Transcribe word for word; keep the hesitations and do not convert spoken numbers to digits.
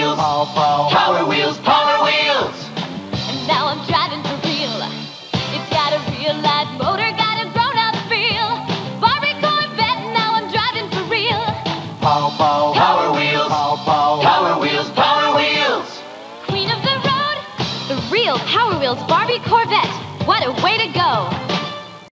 wheels, pow, pow. Power wheels, power wheels. And now I'm driving for real. It's got a real live motor, got a grown-up feel. Barbie Corvette, now I'm driving for real. Pow, pow. Power wheels, pow, pow. Power wheels, power wheels. Queen of the road, the real Power Wheels Barbie Corvette. What a way to go.